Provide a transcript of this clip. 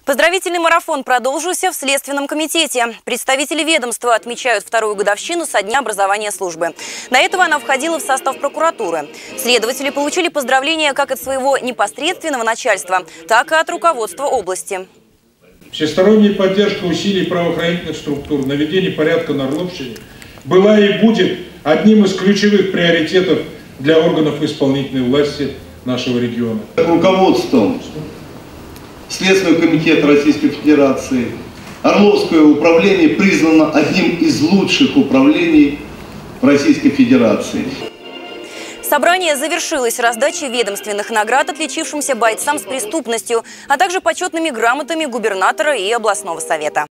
Поздравительный марафон продолжился в Следственном комитете. Представители ведомства отмечают вторую годовщину со дня образования службы. До этого она входила в состав прокуратуры. Следователи получили поздравления как от своего непосредственного начальства, так и от руководства области. Всесторонняя поддержка усилий правоохранительных структур, наведение порядка на Орловщине была и будет одним из ключевых приоритетов для органов исполнительной власти нашего региона. Руководством Следственного комитета Российской Федерации Орловское управление признано одним из лучших управлений Российской Федерации. Собрание завершилось раздачей ведомственных наград отличившимся бойцам с преступностью, а также почетными грамотами губернатора и областного совета.